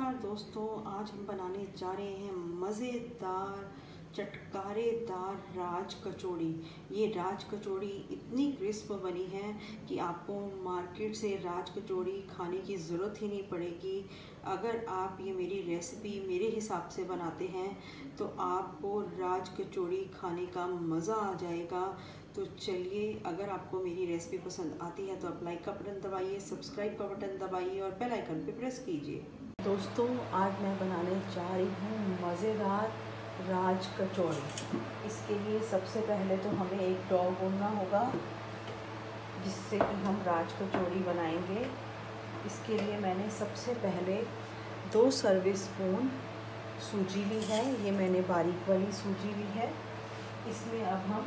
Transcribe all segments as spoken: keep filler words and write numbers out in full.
नमस्कार दोस्तों, आज हम बनाने जा रहे हैं मज़ेदार चटकारेदार राज कचौड़ी। ये राज कचौड़ी इतनी क्रिस्प बनी है कि आपको मार्केट से राज कचौड़ी खाने की ज़रूरत ही नहीं पड़ेगी। अगर आप ये मेरी रेसिपी मेरे हिसाब से बनाते हैं तो आपको राज कचौड़ी खाने का मज़ा आ जाएगा। तो चलिए, अगर आपको मेरी रेसिपी पसंद आती है तो आप लाइक का बटन दबाइए, सब्सक्राइब का बटन दबाइए और बेल आइकन पे प्रेस कीजिए। दोस्तों, आज मैं बनाने जा रही हूँ मज़ेदार राज कचौड़ी। इसके लिए सबसे पहले तो हमें एक डो गूंदना होगा जिससे कि हम राज कचौड़ी बनाएंगे। इसके लिए मैंने सबसे पहले दो सर्विस स्पून सूजी ली है। ये मैंने बारीक वाली सूजी ली है। इसमें अब हम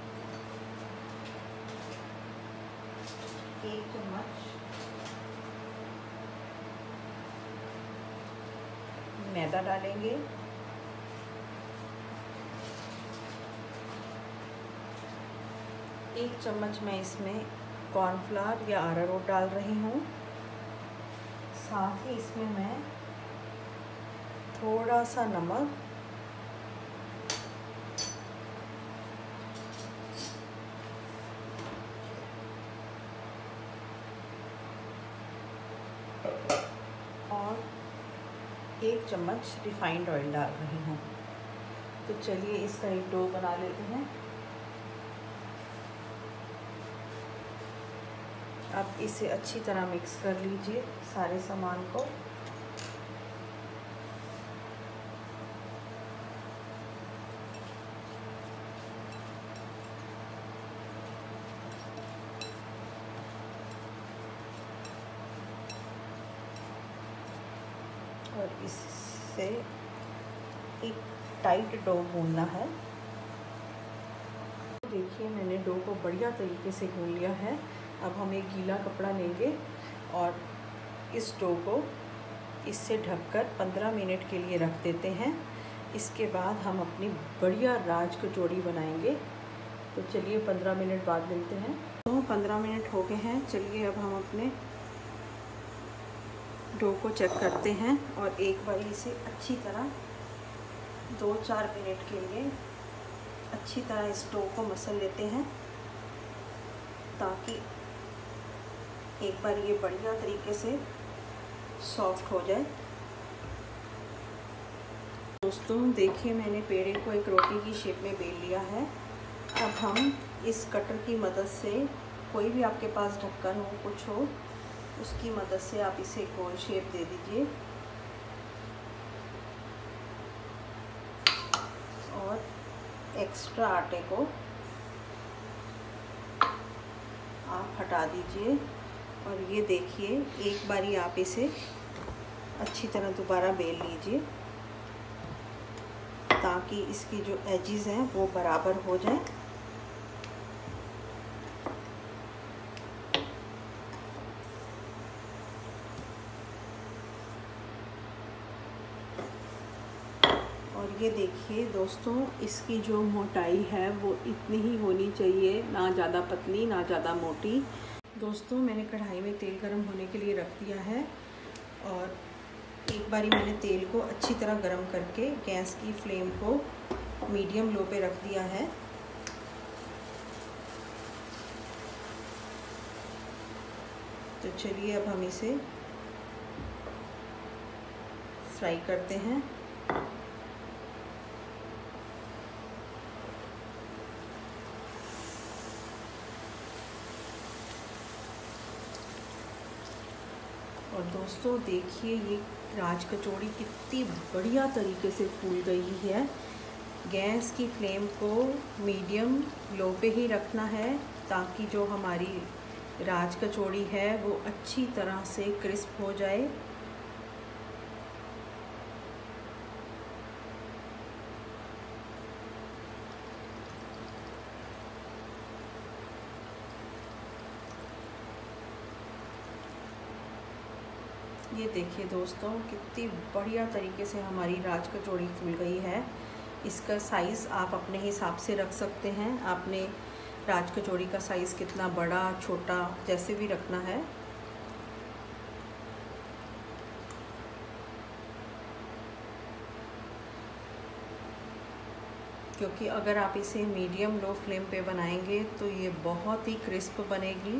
एक चम्मच मैदा डालेंगे। एक चम्मच मैं इसमें कॉर्नफ्लावर या अरारोट डाल रही हूँ। साथ ही इसमें मैं थोड़ा सा नमक, और एक चम्मच रिफाइंड ऑयल डाल रही हूँ। तो चलिए इसका एक डो बना लेते हैं। अब इसे अच्छी तरह मिक्स कर लीजिए सारे सामान को। और इससे एक टाइट डो गूंदना है। देखिए, मैंने डो को बढ़िया तरीके से गूंद लिया है। अब हम एक गीला कपड़ा लेंगे और इस डो को इससे ढककर पंद्रह मिनट के लिए रख देते हैं। इसके बाद हम अपनी बढ़िया राज कचौड़ी बनाएंगे। तो चलिए पंद्रह मिनट बाद मिलते हैं। तो पंद्रह मिनट हो गए हैं। चलिए अब हम अपने डो को चेक करते हैं और एक बार इसे अच्छी तरह दो चार मिनट के लिए अच्छी तरह इस डो को मसल लेते हैं ताकि एक बार ये बढ़िया तरीके से सॉफ्ट हो जाए। दोस्तों देखिए, मैंने पेड़े को एक रोटी की शेप में बेल लिया है। अब हम इस कटर की मदद से, कोई भी आपके पास ढक्कन हो, कुछ हो, उसकी मदद से आप इसे गोल शेप दे दीजिए और एक्स्ट्रा आटे को आप हटा दीजिए। और ये देखिए, एक बारी आप इसे अच्छी तरह दोबारा बेल लीजिए ताकि इसकी जो एजेस हैं वो बराबर हो जाए। और ये देखिए दोस्तों, इसकी जो मोटाई है वो इतनी ही होनी चाहिए, ना ज़्यादा पतली ना ज़्यादा मोटी। दोस्तों, मैंने कढ़ाई में तेल गरम होने के लिए रख दिया है और एक बारी मैंने तेल को अच्छी तरह गरम करके गैस की फ्लेम को मीडियम लो पे रख दिया है। तो चलिए अब हम इसे फ्राई करते हैं। और दोस्तों देखिए, ये राज कचौड़ी कितनी बढ़िया तरीके से फूल गई है। गैस की फ्लेम को मीडियम लो पे ही रखना है ताकि जो हमारी राज कचौड़ी है वो अच्छी तरह से क्रिस्प हो जाए। ये देखिए दोस्तों, कितनी बढ़िया तरीके से हमारी राज कचौड़ी फूल गई है। इसका साइज़ आप अपने हिसाब से रख सकते हैं। आपने राज कचौड़ी का साइज़ कितना बड़ा छोटा जैसे भी रखना है। क्योंकि अगर आप इसे मीडियम लो फ्लेम पे बनाएंगे तो ये बहुत ही क्रिस्प बनेगी।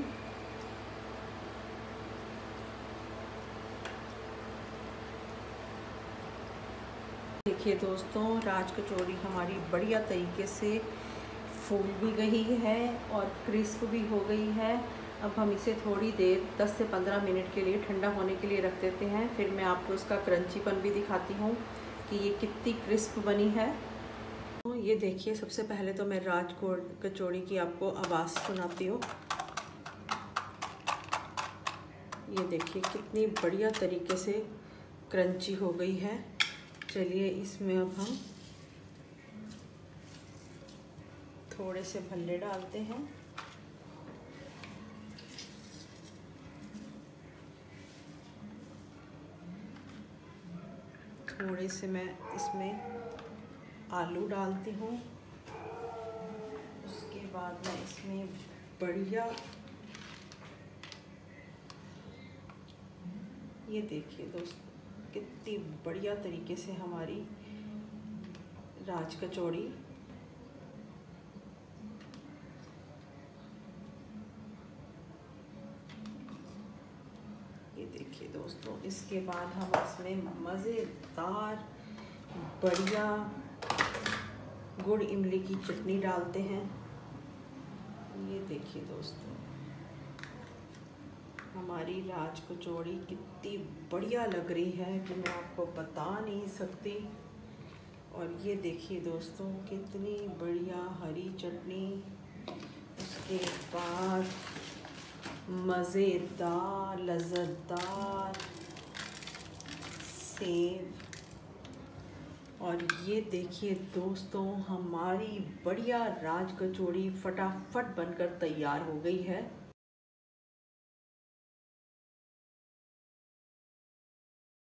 देखिए दोस्तों, राज कचौड़ी हमारी बढ़िया तरीके से फूल भी गई है और क्रिस्प भी हो गई है। अब हम इसे थोड़ी देर दस से पंद्रह मिनट के लिए ठंडा होने के लिए रख देते हैं। फिर मैं आपको इसका क्रंचीपन भी दिखाती हूँ कि ये कितनी क्रिस्प बनी है। तो ये देखिए, सबसे पहले तो मैं राज कचौड़ी की आपको आवाज़ सुनाती हूँ। ये देखिए कितनी बढ़िया तरीके से क्रंची हो गई है। चलिए इसमें अब हम थोड़े से भल्ले डालते हैं। थोड़े से मैं इसमें आलू डालती हूँ। उसके बाद मैं इसमें बढ़िया, ये देखिए दोस्तों कितनी बढ़िया तरीके से हमारी राज कचौड़ी ये देखिए दोस्तों। इसके बाद हम इसमें मज़ेदार बढ़िया गुड़ इमली की चटनी डालते हैं। ये देखिए दोस्तों, हमारी राज कचौड़ी कितनी बढ़िया लग रही है कि मैं आपको बता नहीं सकती। और ये देखिए दोस्तों कितनी बढ़िया हरी चटनी, उसके बाद मज़ेदार लज़्ज़तदार सेव। और ये देखिए दोस्तों, हमारी बढ़िया राज कचौड़ी फटाफट बनकर तैयार हो गई है।